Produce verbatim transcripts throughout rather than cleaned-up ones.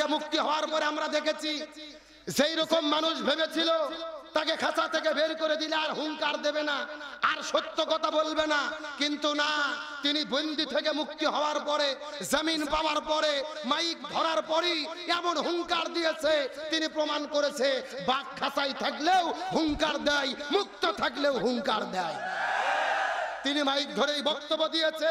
মুক্তি হওয়ার পরে আমরা দেখেছি সেই রকম মানুষ ভেবেছিল তাকে খাঁচা থেকে বের করে দিলে আর হুঙ্কার দেবে না, আর সত্য কথা বলবে না, কিন্তু না, তিনি বন্দি থেকে মুক্তি হওয়ার পরে, জমিন পাওয়ার পরে, মাইক ধরার পরই এমন হুঙ্কার দিয়েছে, তিনি প্রমাণ করেছে বাঘ খাঁচায় থাকলেও হুঙ্কার দেয়, মুক্ত থাকলেও হুঙ্কার দেয়। তিনি মাইক ধরেই বক্তব্য দিয়েছে,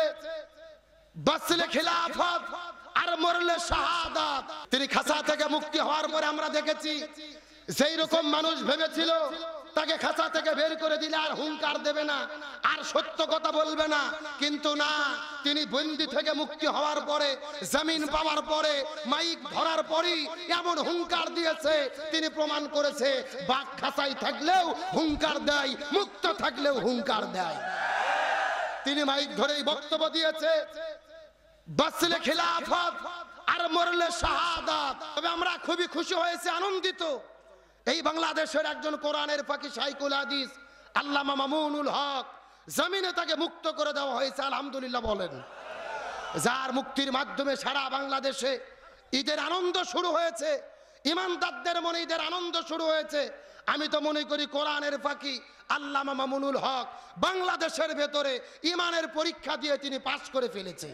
বাঁচলে খিলাফত আর মরলে শাহাদাত। তিনি খাঁচা থেকে মুক্তি হওয়ার পরে আমরা দেখেছি সেই রকম মানুষ ভেবেছিল তাকে খাঁচা থেকে বের করে দিলে আর হুঙ্কার দেবে না, আর সত্য কথা বলবে না, কিন্তু না, তিনি বন্দি থেকে মুক্তি হওয়ার পরে, জমিন পাওয়ার পরে, মাইক ধরার পরই এমন হুঙ্কার দিয়েছে, তিনি প্রমাণ করেছে বাঘ খাঁচায় থাকলেও হুঙ্কার দেয়, মুক্ত থাকলেও হুঙ্কার দেয়। তিনি মাইক ধরেই বক্তব্য দিয়েছে, বাঁচলে খিলাফত আর মরলে শাহাদাত। তবে আমরা খুবই খুশি হয়েছে, আনন্দিত, এই বাংলাদেশের একজন কোরআনের ফাঁকি শাইখুল হাদিস আল্লামা মামুনুল হক, জমিনে তাকে মুক্ত করে দেওয়া হয়েছে, আলহামদুলিল্লাহ বলেন। যার মুক্তির মাধ্যমে সারা বাংলাদেশে ঈদের আনন্দ শুরু হয়েছে, ইমানদারদের মনে ঈদের আনন্দ শুরু হয়েছে। আমি তো মনে করি কোরআনের ফাঁকি আল্লামা মামুনুল হক বাংলাদেশের ভেতরে ইমানের পরীক্ষা দিয়ে তিনি পাশ করে ফেলেছে।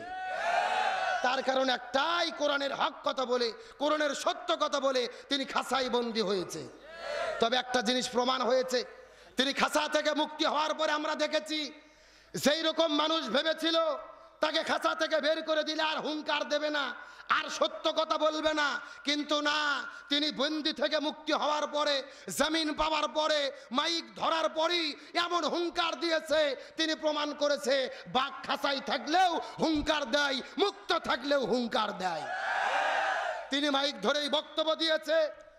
তার কারণ একটাই, কোরআনের হক কথা বলে, কোরআনের সত্য কথা বলে তিনি খাঁচায় বন্দী হয়েছে। তবে একটা জিনিস প্রমাণ হয়েছে, তিনি খাঁচা থেকে মুক্তি হওয়ার পরে আমরা দেখেছি সেই রকম মানুষ ভেবেছিল তাকে খাঁচা থেকে বের করে দিলে আর হুঙ্কার দেবে না, আর সত্য কথা বলবে না, কিন্তু না, তিনি বন্দি থেকে মুক্তি হওয়ার পরে, জমিন পাওয়ার পরে, মাইক ধরার পরই এমন হুঙ্কার দিয়েছে, তিনি প্রমাণ করেছে বাঘ খাঁচায় থাকলেও হুঙ্কার দেয়, মুক্ত থাকলেও হুঙ্কার দেয়। তিনি মাইক ধরেই বক্তব্য দিয়েছে,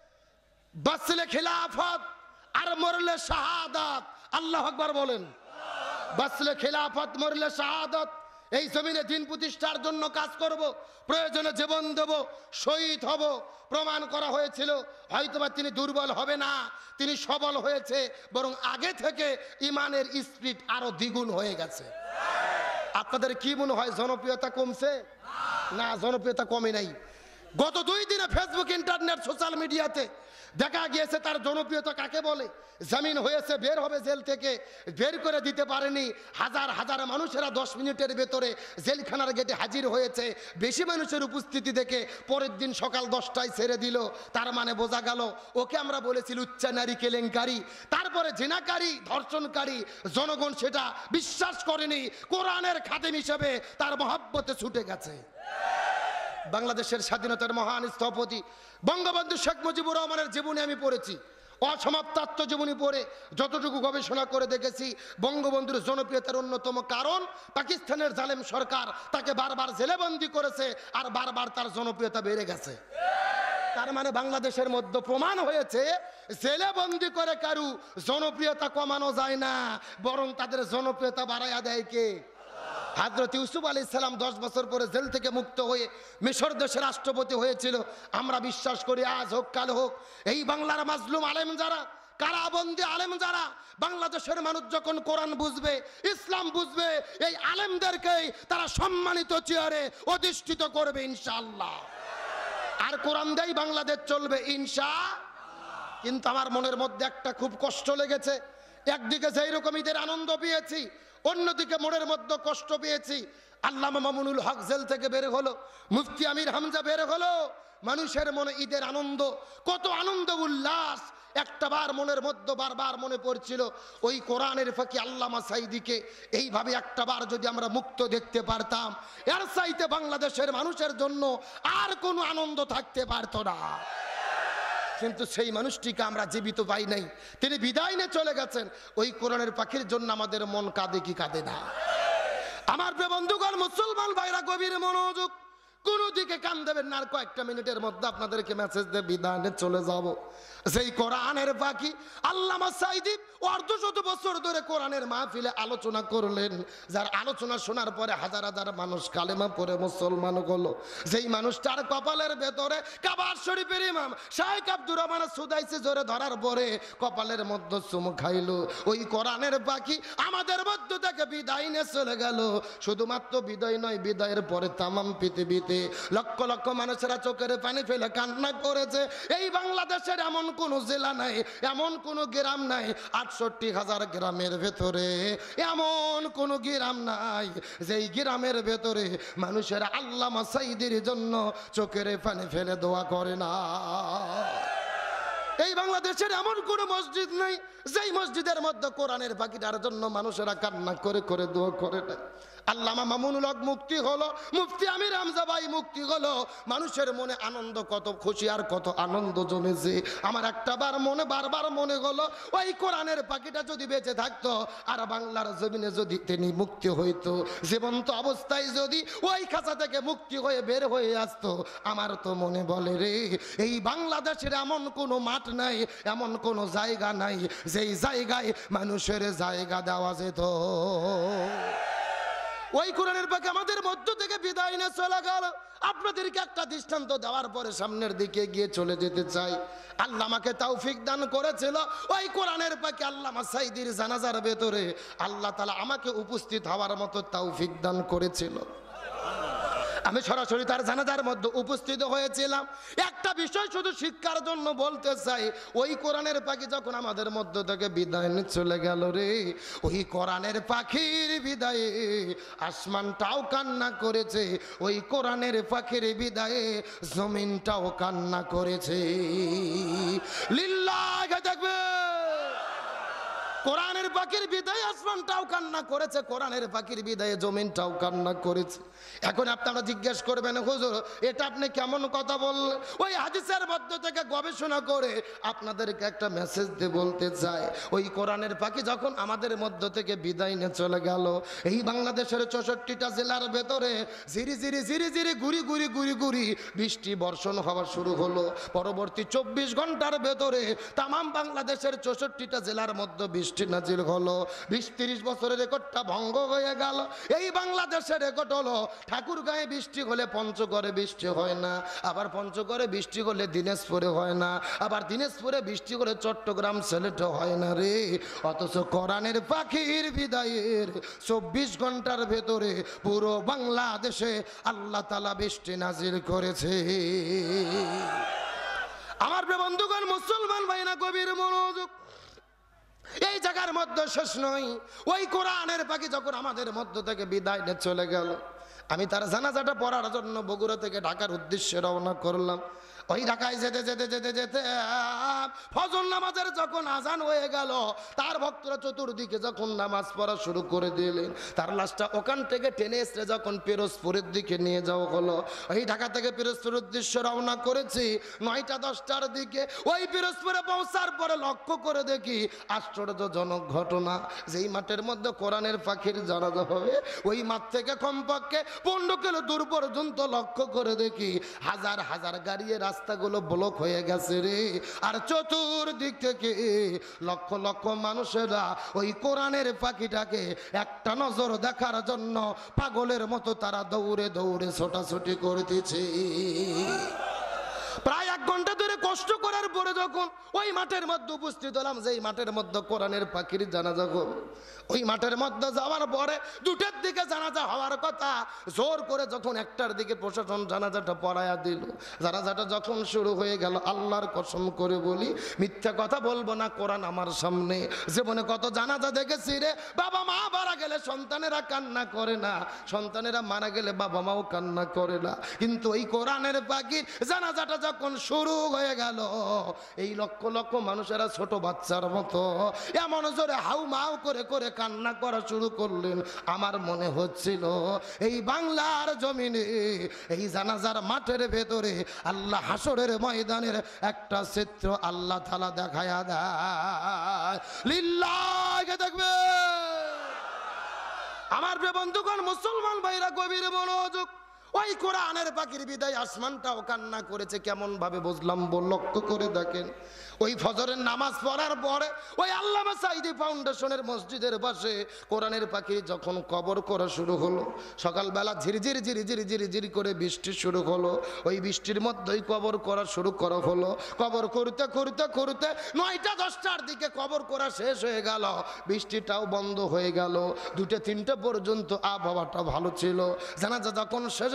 বাঁচলে খিলাফত আর মরলে শাহাদাত। আল্লাহু আকবার বলেন। বাঁচলে খিলাফত, মরলে শাহাদাত। এই জমিনে দিন প্রতিষ্ঠার জন্য কাজ করব, প্রয়োজনে জীবন দেব, শহীদ হব। প্রমাণ করা হয়েছিল হয়তোবা তিনি দুর্বল হবে না, তিনি সবল হয়েছে, বরং আগে থেকে ইমানের স্পিরিট আরো দ্বিগুণ হয়ে গেছে। আপনাদের কি মনে হয় জনপ্রিয়তা কমছে? না, জনপ্রিয়তা কমে নাই। গত দুই দিনে ফেসবুক, ইন্টারনেট, সোশ্যাল মিডিয়াতে দেখা গিয়েছে তার জনপ্রিয়তা কাকে বলে। জামিন হয়েছে, বের হবে জেল থেকে, বের করে দিতে পারেনি। হাজার হাজার মানুষেরা দশ মিনিটের ভেতরে জেলখানার গেটে হাজির হয়েছে। বেশি মানুষের উপস্থিতি দেখে পরের দিন সকাল দশটায় ছেড়ে দিল। তার মানে বোঝা গেল ওকে আমরা বলেছি লুচ্চা নারী, কেলেঙ্কারি, তারপরে জিনাকারী, ধর্ষণকারী। জনগণ সেটা বিশ্বাস করেনি, কোরআনের খাদেম হিসেবে তার মহব্বতে ছুটে গেছে। বাংলাদেশের স্বাধীনতার মহান স্থপতি বঙ্গবন্ধু শেখ মুজিবুর রহমানের জীবনী আমি পড়েছি, অসমাপ্ত আত্মজীবনী পড়ে যতটুকু গবেষণা করে দেখেছি, বঙ্গবন্ধুর জনপ্রিয়তার অন্যতম কারণ পাকিস্তানের জালেম সরকার তাকে বারবার জেলেবন্দি করেছে, আর বারবার তার জনপ্রিয়তা বেড়ে গেছে। তার মানে বাংলাদেশের মধ্যে প্রমাণ হয়েছে জেলেবন্দি করে কারু জনপ্রিয়তা কমানো যায় না, বরং তাদের জনপ্রিয়তা বাড়াইয়া দেয় কে? হযরত ইউসুফ আলাইহিস সালাম দশ বছর পরে জেল থেকে মুক্ত হয়ে মিশর দেশের রাষ্ট্রপতি হয়েছিল। আমরা বিশ্বাস করি আজ হোক কাল হোক এই বাংলার মাজলুম আলেম যারা, কারাবন্দী আলেম যারা, বাংলাদেশের মানুষ যখন কোরআন বুঝবে, ইসলাম বুঝবে, এই আলেমদেরকেই তারা সম্মানিত চেয়ারে অধিষ্ঠিত করবে ইনশাআল্লাহ। আর কোরআন দিয়েই বাংলাদেশ চলবে ইনশাআল্লাহ। কিন্তু আমার মনের মধ্যে একটা খুব কষ্ট লেগেছে। একদিকে যেই রকম ঈদের আনন্দ পেয়েছি, অন্যদিকে মনের মধ্যে কষ্ট পেয়েছি। আল্লামা মামুনুল হক জেল থেকে বের হলো, মুফতি আমির হামজা বের হলো, মানুষের মনে ঈদের আনন্দ, কত আনন্দ উল্লাস। একটা বার মনের মধ্যে বারবার মনে পড়ছিল ওই কোরআনের ফাঁকি আল্লামা সাঈদীকে এইভাবে একটা বার যদি আমরা মুক্ত দেখতে পারতাম, এর চাইতে বাংলাদেশের মানুষের জন্য আর কোনো আনন্দ থাকতে পারতো না। কিন্তু সেই মানুষটিকে আমরা জীবিত পাই নাই, তিনি বিদায় নিয়ে চলে গেছেন। ওই কোরআনের পাখির জন্য আমাদের মন কাঁদে কি কাঁদে না? আমার প্রিয় বন্ধুগণ, মুসলমান ভাইরা গভীর মনোযোগ, কোনো দিকে কান দেবেন না। আর কয়েকটা মিনিটের মধ্যে আপনাদেরকে মেসেজ দিয়ে বিদায় নিয়ে চলে যাব। সেই কোরআনের পাখি আল্লামা সাঈদী অর্ধশত বছর ধরে কোরআনের মাহফিলে আলোচনা করলেন, যার আলোচনা শোনার পরে হাজার হাজার মানুষ কালেমা পড়ে মুসলমান হলো। যেই মানুষটার কপালের ভেতরে কাবা শরীফের ইমাম শাইখ আব্দুর রহমান সুদাইসি জোরে ধরার পরে কপালের মধ্যে চুমু খাইলো, ওই কোরআনের পাখি আমাদের মধ্য থেকে বিদায় নিয়ে চলে গেল। শুধুমাত্র বিদায় নয়, বিদায়ের পরে তামাম পৃথিবীতে মুহূর্তে লক্ষ লক্ষ মানুষেরা চোখের পানি ফেলে কান্না করেছে। এই বাংলাদেশের এমন কোনো জেলা নাই, এমন কোনো গ্রাম নাই, আটষট্টি হাজার গ্রামের ভেতরে এমন কোনো গ্রাম নাই যেই গ্রামের ভেতরে মানুষের আল্লামা সাঈদীর জন্য চোখের পানি ফেলে দোয়া করে না। এই বাংলাদেশের এমন কোন মসজিদ নাই যেই মসজিদের মধ্যে কোরআনের পাখিটার জন্য মানুষেরা কান্না করে করে দোয়া করে না। আল্লামা মামুনুল হক মুফতি হলো, মুফতি আমির হামজা ভাই মুফতি হলো, মানুষের মনে আনন্দ, কত খুশি আর কত আনন্দ জমেছে। আমার একটা বার মনে বারবার মনে হলো ওই কোরআনের পাখিটা যদি বেঁচে থাকতো আর বাংলার জমিনে যদি তিনি মুক্তি হইতো, জীবন্ত অবস্থায় যদি ওই খাঁচা থেকে মুক্তি হয়ে বের হয়ে আসতো, আমার তো মনে বলে রে এই বাংলাদেশের এমন কোনো মাঠ নাই, এমন কোনো জায়গা নাই যেই জায়গায় মানুষের জায়গা দেওয়া যেত। ওই কোরআনের পাখি আমাদের মধ্য থেকে বিদায় নিয়ে চলে গেল। আপনাদেরকে একটা দৃষ্টান্ত দেওয়ার পরে সামনের দিকে গিয়ে চলে যেতে চাই। আল্লাহ আমাকে তৌফিক দান করেছিল ওই কোরআনের পাখি আল্লামা সাঈদীর জানাজার ভেতরে আল্লাহ তাআলা আমাকে উপস্থিত হওয়ার মতো তৌফিক দান করেছিল। আমি সরাসরি তার জানাজার মধ্যে উপস্থিত হয়েছিলাম। একটা বিষয় শুধু শিক্ষার জন্য বলতে চাই, ওই কোরআনের পাখি যখন আমাদের মধ্য থেকে বিদায় নিয়ে চলে গেল রে, ওই কোরআনের পাখির বিদায়ে আসমানটাও কান্না করেছে, ওই কোরআনের পাখির বিদায়ে জমিনটাও কান্না করেছে। লিল্লাহি তাকবীর। কোরআনের পাখির বিদায়ে আসমানটাও কান্না করেছে, কোরআনের পাখির বিদায়ে জমিনটাও কান্না করেছে। এখন আপনারা জিজ্ঞেস করবেন হুজুর এটা আপনি কেমন কথা বললেন? ওই হাদিসের মধ্য থেকে গবেষণা করে আপনাদেরকে একটা মেসেজ দিয়ে বলতে চাই, ওই কোরআনের পাখি যখন আমাদের মধ্য থেকে বিদায় নিয়ে চলে গেল, এই বাংলাদেশের চৌষট্টিটা জেলার ভেতরে ঝিরি ঝিরি ঝিরি ঝিরি গুড়ি গুড়ি গুড়ি গুড়ি বৃষ্টি বর্ষণ হওয়া শুরু হলো। পরবর্তী চব্বিশ ঘন্টার ভেতরে তামাম বাংলাদেশের চৌষট্টিটা জেলার মধ্যে বৃষ্টি নাজিল হলো। বিশ তিরিশ বছরের রেকর্ডটা ভঙ্গ হয়ে গেল। এই বাংলাদেশের রেকর্ড হলো ঠাকুরগাঁয়ে বৃষ্টি হলে পঞ্চগড়ে বৃষ্টি হয় না, আবার পঞ্চগড়ে বৃষ্টি হলে দিনাজপুরে হয় না, আবার দিনাজপুরে বৃষ্টি হলে চট্টগ্রাম সিলেটে হয় না রে। অথচ কোরআনের পাখির বিদায়ের চব্বিশ ঘন্টার ভেতরে পুরো বাংলাদেশে আল্লাহ তাআলা বৃষ্টি নাজিল করেছে। আমার প্রিয় বন্ধুগণ, মুসলমান ভাইরা গভীর মনোযোগ। এই জায়গার মধ্যে শেষ নয়, ওই কোরআনের পাখি যখন আমাদের মধ্য থেকে বিদায় নিয়ে চলে গেল, আমি তার জানাজাটা পড়ার জন্য বগুড়া থেকে ঢাকার উদ্দেশ্যে রওনা করলাম। ওই ঢাকায় যেতে যেতে যেতে যেতে ফজর নামাজের যখন আজান হয়ে গেল, তার ভক্তরা চতুর্দিকে যখন নামাজ পড়া শুরু করে দিলেন, তার লাশটা ওখান থেকে টেনে এসে যখন পিরোজপুরের দিকে নিয়ে যাওয়া হলো। ওই ঢাকা থেকে পিরোজপুরের উদ্দেশ্যে রওনা করেছি নয়টা দশটার দিকে। ওই পিরোজপুরে পৌঁছার পরে লক্ষ্য করে দেখি আশ্চর্যজনক ঘটনা, যেই মাঠের মধ্যে কোরআনের পাখির জানাজা হবে ওই মাঠ থেকে কমপক্ষে পনেরো কিলো দূর পর্যন্ত লক্ষ্য করে দেখি হাজার হাজার গাড়ি রাস্তাগুলো ব্লক হয়ে গেছে রে। আর চতুর্দিক থেকে লক্ষ লক্ষ মানুষেরা ওই কোরআনের পাখিটাকে একটা নজর দেখার জন্য পাগলের মতো তারা দৌড়ে দৌড়ে ছোটাছুটি করতেছে। প্রায় এক ঘন্টা ধরে কষ্ট করার পরে যখন ওই মাঠের মধ্যে উপস্থিত হলাম, যেই মাঠের মধ্যে কোরআনের পাখির জানাজা হবে, ওই মাঠের মধ্যে যাওয়ার পরে দুটার দিকে জানাজা হওয়ার কথা, জোর করে যখন একটার দিকে প্রশাসন জানাজাটা পড়ায়া দিল, জানাজাটা যখন শুরু হয়ে গেল, আল্লাহর কসম করে বলি মিথ্যা কথা বলবো না, কোরআন আমার সামনে। জীবনে কত জানাজা দেখেছি রে, বাবা মা মারা গেলে সন্তানেরা কান্না করে না, সন্তানেরা মারা গেলে বাবা মাও কান্না করে না, কিন্তু এই কোরআনের পাখির জানাজাটা যখন শুরু হয়ে গেল, এই লক্ষ লক্ষ মানুষেরা ছোট বাচ্চার মতো এমন জোরে হাউ মাউ করে করে কান্না করা শুরু করলেন। আমার মনে হচ্ছিল এই বাংলার জমিনে এই জানাজার মাঠের ভেতরে আল্লাহ হাসরের ময়দানের একটা চিত্র আল্লাহ তাআলা দেখায়া দেয়। লিল্লাহি তাকবীর। আমার প্রিয় বন্ধুগণ, মুসলমান ভাইরা গভীর মনোযোগ। ওই কোরআনের পাখির বিদায় আসমানটাও কান্না করেছে। কেমন ভাবে বুঝলাম বল, লক্ষ্য করে দেখেন। ওই ফজরের নামাজ পড়ার পরে ওই আল্লামা সাঈদী ফাউন্ডেশনের মসজিদের পাশে কোরআনের পাখি যখন কবর করা শুরু হলো, সকালবেলা ঝিরিঝিরি ঝিরিঝিরি ঝিরিঝিরি করে বৃষ্টি শুরু হলো, ওই বৃষ্টির মধ্যেই কবর করা শুরু করা হলো। কবর করতে করতে করতে নয়টা দশটার দিকে কবর করা শেষ হয়ে গেল, বৃষ্টিটাও বন্ধ হয়ে গেল। দুটো তিনটে পর্যন্ত আবহাওয়াটা ভালো ছিল। জানাজা যখন শেষ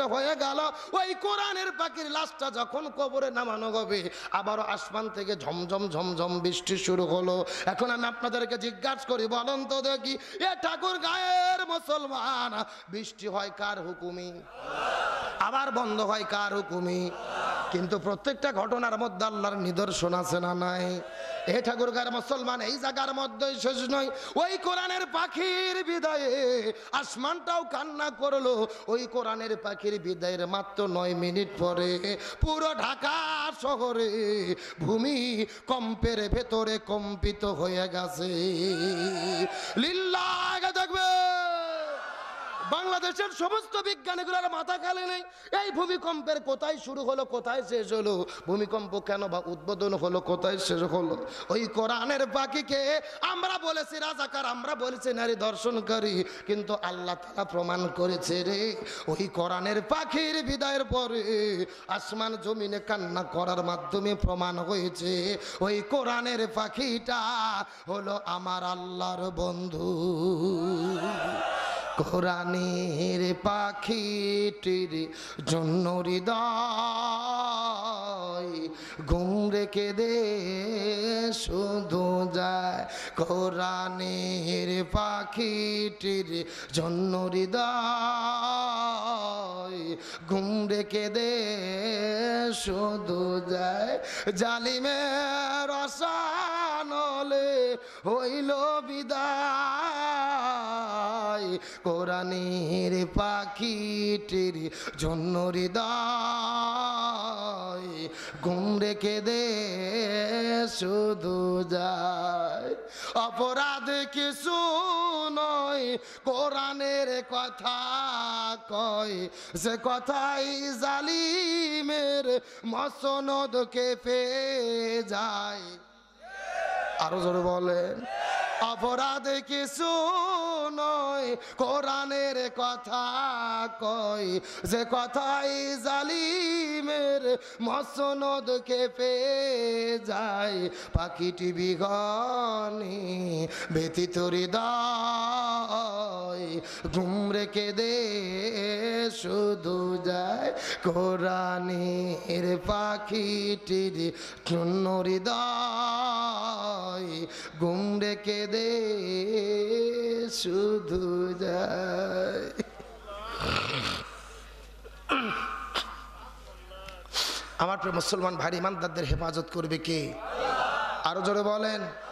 হয়ে গেল। ওই কোরআনের পাখির লাশটা যখন কবরে নামানো হবে, আবারও আসমান থেকে ঝমঝম ঝমঝম বৃষ্টি শুরু হলো। এখন আমি আপনাদেরকে জিজ্ঞাসা করি, বলুন তো দেখি, এ ঠাকুর গায়ের মুসলমান, বৃষ্টি হয় কার হুকুমি? আবার বন্ধ হয় কার হুকুমি? কিন্তু প্রত্যেকটা ঘটনার মধ্যে আল্লাহর নিদর্শন আছে না নাই? এ ঠাকুর গায়ের মুসলমান, এই জায়গার মধ্যেই শেষ নয়। ওই কোরআনের পাখির বিদায়ে আসমানটাও কান্না করলো। ওই কোরআনের পাখির বিদায়ের মাত্র নয় মিনিট পরে পুরো ঢাকা শহরে ভূমি কম্পের ভেতরে কম্পিত হয়ে গেছে। লিল্লাহ দেখবে, বাংলাদেশের সমস্ত বিজ্ঞানীগুলোর মাথা খালি নেই। এই ভূমিকম্পের কোথায় শুরু হলো, কোথায় শেষ হলো? ভূমিকম্প কেন বা উদ্বোধন হলো, কোথায় শেষ হলো? ওই কোরআনের পাখিকে আমরা বলেছি রাজাকার, আমরা বলেছি নারী দর্শনকারী, কিন্তু আল্লাহ তাআলা প্রমাণ করেছে রে, ওই কোরআনের পাখির বিদায়ের পরে আসমান জমিনে কান্না করার মাধ্যমে প্রমাণ হয়েছে ওই কোরআনের পাখিটা হলো আমার আল্লাহর বন্ধু। কোরআনের পাখিটির জন্য হৃদয় ঘুম রেখে দে শুধু যায়। কোরআনের পাখিটির জন্য হৃদয় ঘুম রেখে দে শুধু যায়। জালিমের রসানলে হইল বিদায়, কোরআনের পাখিটির জন্য হৃদয় ঘুম রেখে দে শুধু যায়। অপরাধ কিছু নয়, কোরআনের কথা কয়, সে কথাই জালিমের মসনদ কেঁপে যায়। আরো জোরে বলেন, অপরাধ কিছু নয়, কোরআনের কথা কয়, যে কথাই জালিমের মসনদ কেঁপে যায়। পাখিটি বিঘনে ব্যতীত হৃদয় ঘুম রেখে দে শুধু যায়। কোরআনের পাখিটির জন্য হৃদয় ঘুম রেখে দে শুধু যায়। আমার প্রিয় মুসলমান ভাই, ইমানদারদের হেফাজত করবে কে? আরো জোরে বলেন।